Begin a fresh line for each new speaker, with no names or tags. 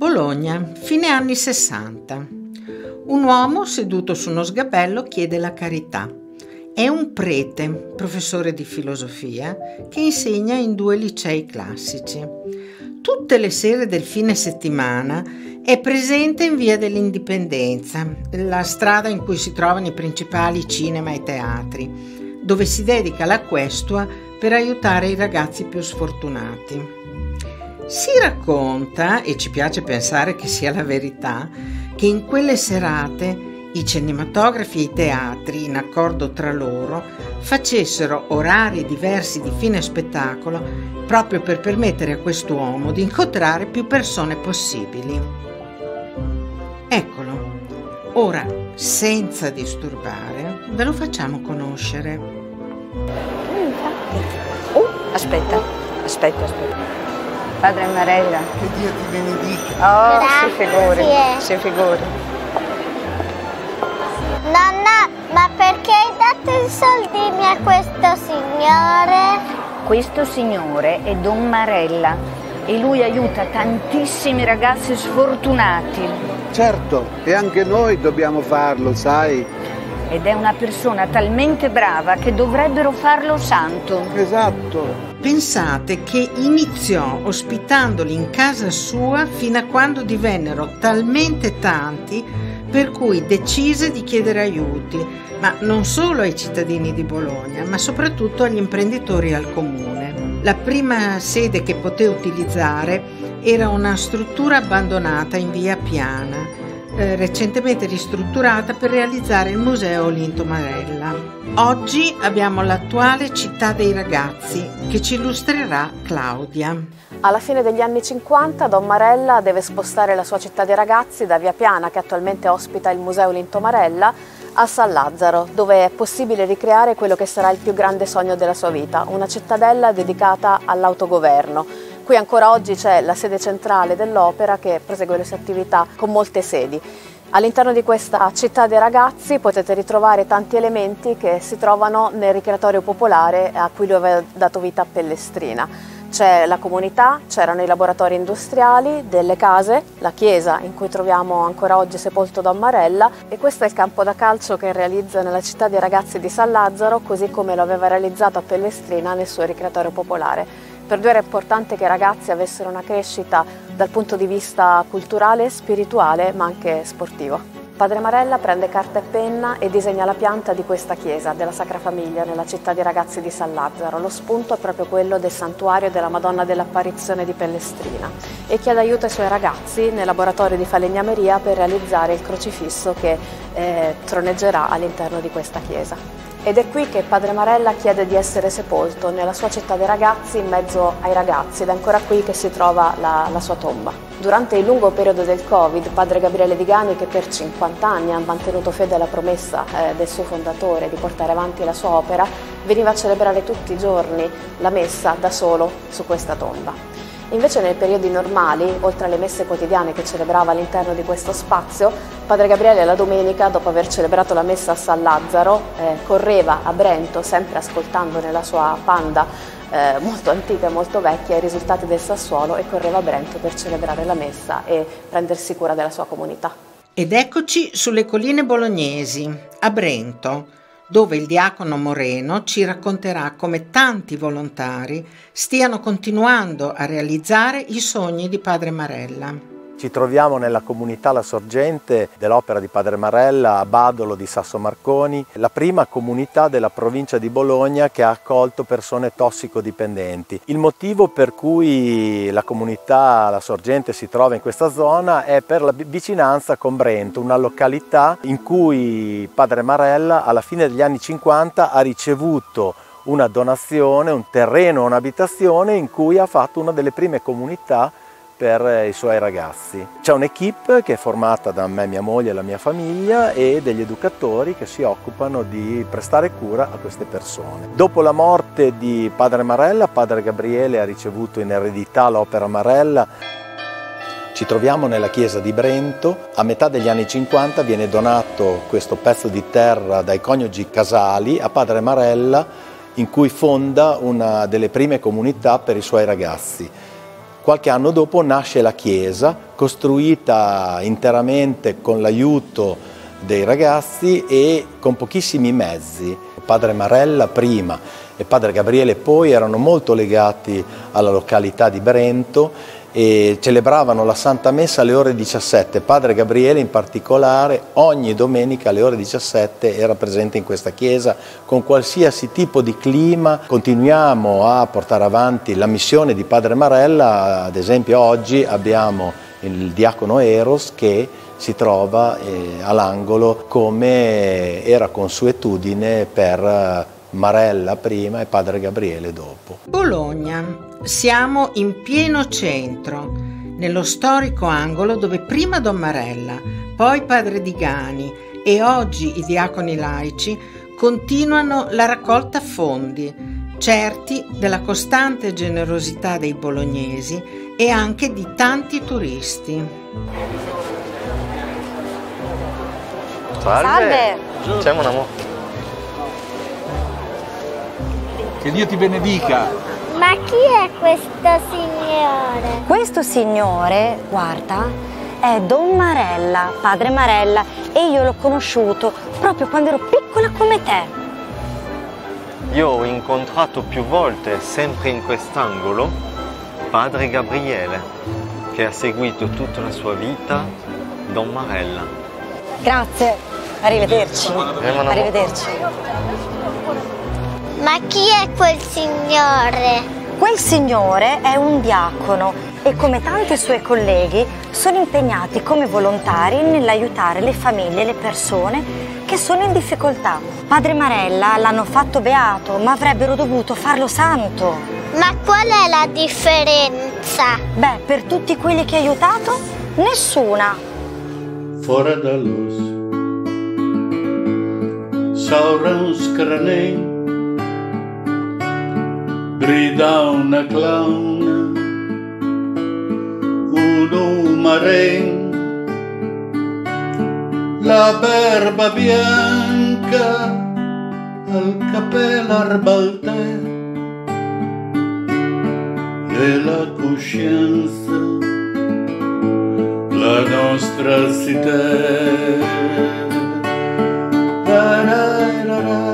Bologna, fine anni 60. Un uomo seduto su uno sgabello chiede la carità. È un prete, professore di filosofia, che insegna in 2 licei classici. Tutte le sere del fine settimana è presente in Via dell'Indipendenza, la strada in cui si trovano i principali cinema e teatri, dove si dedica la questua per aiutare i ragazzi più sfortunati. Si racconta, e ci piace pensare che sia la verità, che in quelle serate i cinematografi e i teatri, in accordo tra loro, facessero orari diversi di fine spettacolo proprio per permettere a quest'uomo di incontrare più persone possibili. Eccolo, ora, senza disturbare, ve lo facciamo conoscere.
Aspetta. Padre Marella.
Che Dio ti benedica.
Oh,
Grazie.
si figuri.
Nonna, ma perché hai dato i soldini a questo signore?
Questo signore è Don Marella e lui aiuta tantissimi ragazzi sfortunati.
Certo, e anche noi dobbiamo farlo, sai?
Ed è una persona talmente brava che dovrebbero farlo santo.
Esatto.
Pensate che iniziò ospitandoli in casa sua fino a quando divennero talmente tanti per cui decise di chiedere aiuti, ma non solo ai cittadini di Bologna, ma soprattutto agli imprenditori e al comune. La prima sede che poté utilizzare era una struttura abbandonata in via Piana, recentemente ristrutturata per realizzare il Museo Olinto Marella. Oggi abbiamo l'attuale Città dei Ragazzi che ci illustrerà Claudia.
Alla fine degli anni 50 Don Marella deve spostare la sua Città dei Ragazzi da via Piana, che attualmente ospita il Museo Olinto Marella, a San Lazzaro, dove è possibile ricreare quello che sarà il più grande sogno della sua vita, una cittadella dedicata all'autogoverno. Qui ancora oggi c'è la sede centrale dell'opera che prosegue le sue attività con molte sedi. All'interno di questa Città dei Ragazzi potete ritrovare tanti elementi che si trovano nel ricreatorio popolare a cui lui aveva dato vita a Pellestrina. C'è la comunità, c'erano i laboratori industriali, delle case, la chiesa in cui troviamo ancora oggi sepolto Don Marella, e questo è il campo da calcio che realizza nella Città dei Ragazzi di San Lazzaro, così come lo aveva realizzato a Pellestrina nel suo ricreatorio popolare. Per lui era importante che i ragazzi avessero una crescita dal punto di vista culturale, spirituale, ma anche sportivo. Padre Marella prende carta e penna e disegna la pianta di questa chiesa della Sacra Famiglia nella Città dei Ragazzi di San Lazzaro. Lo spunto è proprio quello del santuario della Madonna dell'Apparizione di Pellestrina e chiede aiuto ai suoi ragazzi nel laboratorio di falegnameria per realizzare il crocifisso che troneggerà all'interno di questa chiesa. Ed è qui che Padre Marella chiede di essere sepolto, nella sua Città dei Ragazzi, in mezzo ai ragazzi, ed è ancora qui che si trova la sua tomba. Durante il lungo periodo del Covid, Padre Gabriele Vigani, che per 50 anni ha mantenuto fede alla promessa del suo fondatore di portare avanti la sua opera, veniva a celebrare tutti i giorni la messa da solo su questa tomba. Invece nei periodi normali, oltre alle messe quotidiane che celebrava all'interno di questo spazio, Padre Gabriele la domenica, dopo aver celebrato la messa a San Lazzaro, correva a Brento, sempre ascoltando nella sua Panda molto antica e molto vecchia i risultati del Sassuolo, e correva a Brento per celebrare la messa e prendersi cura della sua comunità.
Ed eccoci sulle colline bolognesi, a Brento, dove il diacono Moreno ci racconterà come tanti volontari stiano continuando a realizzare i sogni di Padre Marella.
Ci troviamo nella comunità La Sorgente dell'opera di Padre Marella a Badolo di Sasso Marconi, la prima comunità della provincia di Bologna che ha accolto persone tossicodipendenti. Il motivo per cui la comunità La Sorgente si trova in questa zona è per la vicinanza con Brento, una località in cui Padre Marella alla fine degli anni 50 ha ricevuto una donazione, un terreno, un'abitazione in cui ha fatto una delle prime comunità per i suoi ragazzi. C'è un'equipe che è formata da me, mia moglie e la mia famiglia e degli educatori che si occupano di prestare cura a queste persone. Dopo la morte di Padre Marella, Padre Gabriele ha ricevuto in eredità l'opera Marella. Ci troviamo nella chiesa di Brento. A metà degli anni 50 viene donato questo pezzo di terra dai coniugi Casali a Padre Marella, in cui fonda una delle prime comunità per i suoi ragazzi. Qualche anno dopo nasce la chiesa, costruita interamente con l'aiuto dei ragazzi e con pochissimi mezzi. Padre Marella prima e Padre Gabriele poi erano molto legati alla località di Brento e celebravano la Santa Messa alle ore 17. Padre Gabriele in particolare ogni domenica alle ore 17 era presente in questa chiesa con qualsiasi tipo di clima. Continuiamo a portare avanti la missione di Padre Marella, ad esempio oggi abbiamo il diacono Eros che si trova all'angolo come era consuetudine per Marella prima e Padre Gabriele dopo.
Bologna. Siamo in pieno centro, nello storico angolo dove prima Don Marella, poi Padre Digani e oggi i diaconi laici continuano la raccolta fondi, certi della costante generosità dei bolognesi e anche di tanti turisti.
Salve!
Salve.
C'è un amore.
Che Dio ti benedica.
Ma chi è questo signore?
Questo signore, guarda, è Don Marella, Padre Marella, e io l'ho conosciuto proprio quando ero piccola come te.
Io ho incontrato più volte, sempre in quest'angolo, Padre Gabriele, che ha seguito tutta la sua vita Don Marella.
Grazie, arrivederci. Arrivederci.
Ma chi è quel signore?
Quel signore è un diacono e come tanti suoi colleghi sono impegnati come volontari nell'aiutare le famiglie e le persone che sono in difficoltà. Padre Marella l'hanno fatto beato, ma avrebbero dovuto farlo santo.
Ma qual è la differenza?
Beh, per tutti quelli che ha aiutato, nessuna.
Fora da luz, sauran scranei, grida una clown, uno maren, la barba bianca al capello arbalte e la coscienza, la nostra città.